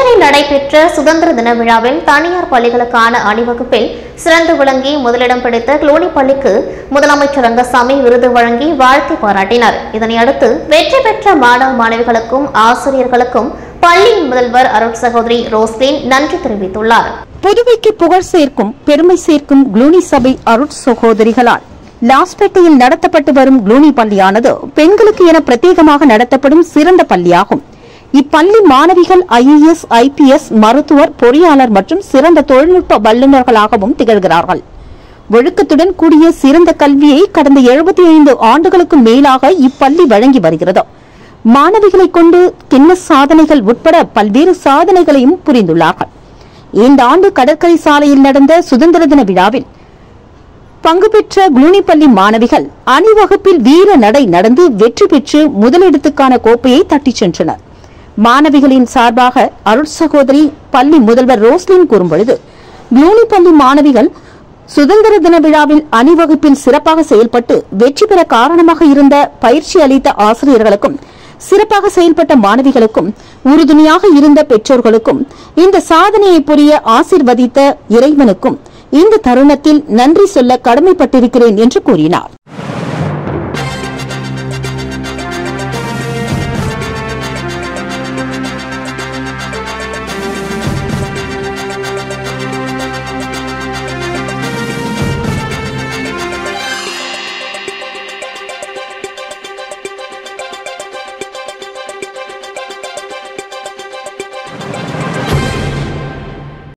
சென்னையில் நடைபெற்ற சுதந்திர தின விழாவில் தனியார் பள்ளிகளுக்கான அணிவகுப்பில் சிறந்து விளங்கி முதலிடம் பிடித்த க்ளூனி பள்ளிக்கு முதலமைச்சர் ரங்கசாமி விருது வழங்கி வாழ்த்து பாராட்டினார். இதனையடுத்து வெற்றி பெற்ற மாணவ மாணவிகளுக்கும் ஆசிரியர்களுக்கும் பள்ளியின் முதல்வர் அருட்சகோதரி ரோஸ்லின் நன்றி தெரிவித்துள்ளார். புதுவைக்கு புகழ் சேர்க்கும் பெருமை சேர்க்கும் க்ளூனி சபை அருட்சகோதரிகளால் லாஸ்பேட்டையில் நடத்தப்பட்டு வரும் க்ளூனி பள்ளியானது பெண்களுக்கு என பிரத்யேகமாக நடத்தப்படும் சிறந்த பள்ளியாகும். இப்பள்ளி மாணவிகள் IAS, IPS, மருத்துவர், பொறியாளர் மற்றும் சிறந்த தொழில்நுட்ப வல்லுநர்களாகவும் திகழ்கிறார்கள். ஒழுக்கத்துடன் கூடிய சிறந்த கல்வியை கடந்த 75 ஆண்டுகளுக்கு மேலாக இப்பள்ளி வழங்கி வருகிறது. மாணவிகளை கொண்டு கின்னஸ் சாதனைகள் உட்பட பல்வேறு சாதனைகளையும் புரிந்துள்ளார்கள். இந்த ஆண்டு கடற்கரை சாலையில் நடந்த சுதந்திர தின விழாவில் பங்கு பெற்ற க்ளூனி பள்ளி மாணவிகள் அணிவகுப்பில் வீர நடை நடந்து வெற்றி பெற்று முதலிடத்துக்கான கோப்பையை தட்டிச் சென்றனர். மாணவிகளின் சார்பாக அருட்சகோதரி பள்ளி முதல்வர் ரோஸ்லின் கூறும்பொழுது, க்ளூனி பள்ளி மாணவிகள் சுதந்திர தின விழாவில் அணிவகுப்பில் சிறப்பாக செயல்பட்டு வெற்றி பெற காரணமாக இருந்த பயிற்சி அளித்த ஆசிரியர்களுக்கும் சிறப்பாக செயல்பட்ட மாணவிகளுக்கும் உறுதுணையாக இருந்த பெற்றோர்களுக்கும் இந்த சாதனையை புரிய ஆசீர்வதித்த இறைவனுக்கும் இந்த தருணத்தில் நன்றி சொல்ல கடமைப்பட்டிருக்கிறேன் என்று கூறினார்.